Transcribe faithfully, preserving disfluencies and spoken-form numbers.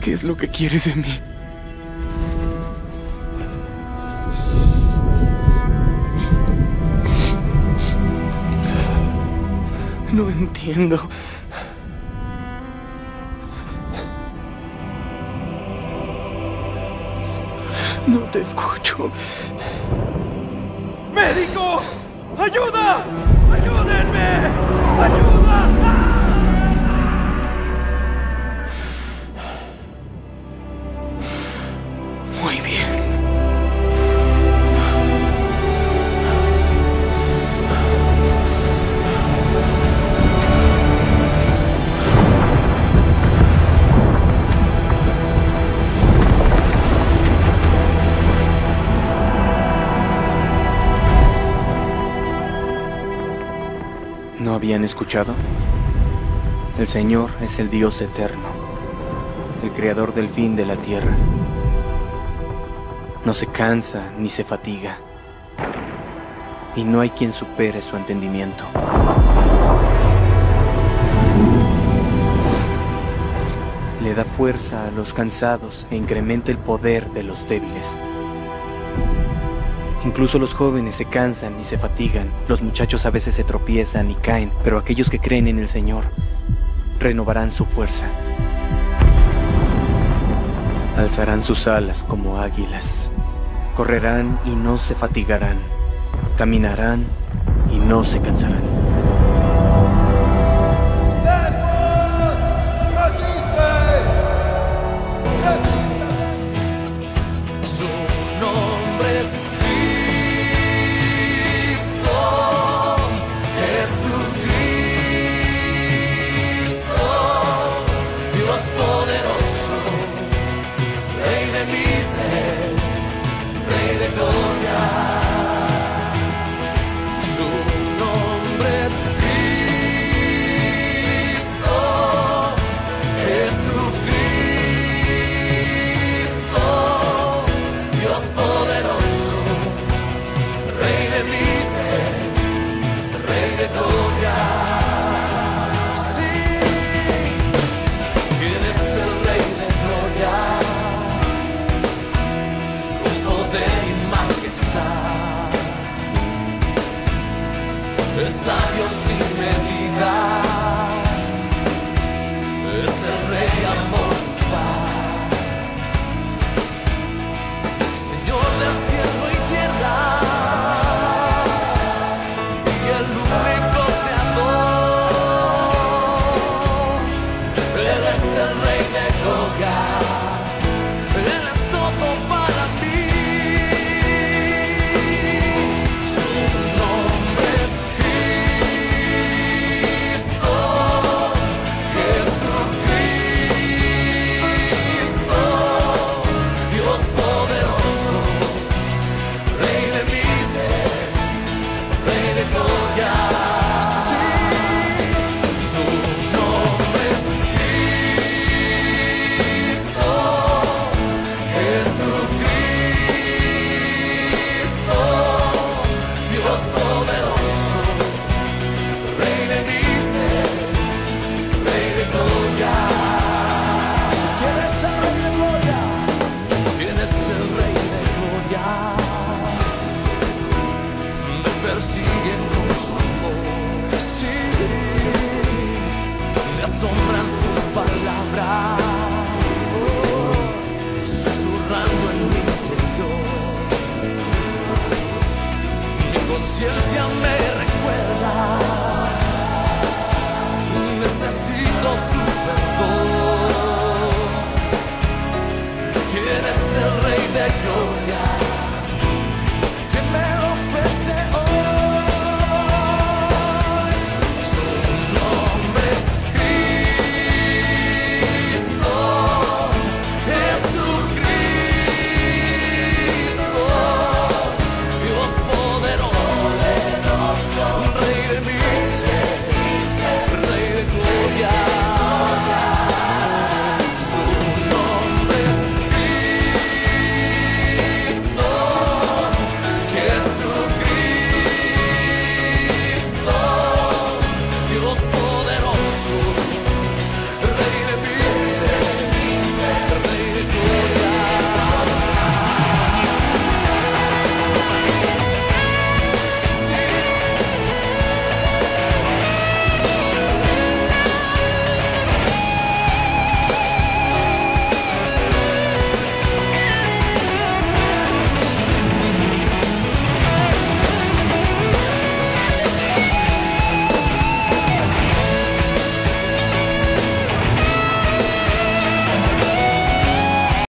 ¿Qué es lo que quieres de mí? No entiendo. No te escucho. ¡Médico! ¡Ayuda! ¡Ayúdenme! ¡Ayuda! Muy bien. ¿No habían escuchado? El Señor es el Dios eterno, el creador del fin de la tierra. No se cansa ni se fatiga, y no hay quien supere su entendimiento. Le da fuerza a los cansados e incrementa el poder de los débiles. Incluso los jóvenes se cansan y se fatigan, los muchachos a veces se tropiezan y caen, pero aquellos que creen en el Señor renovarán su fuerza. Alzarán sus alas como águilas, correrán y no se fatigarán, caminarán y no se cansarán. Es sabio sin medida, es el rey amor y paz, Señor del cielo y tierra, y el único creador. Él es el rey de gloria, Él es todo para mí. Su nombre es persiguen con su amor, sí, me asombran sus palabras.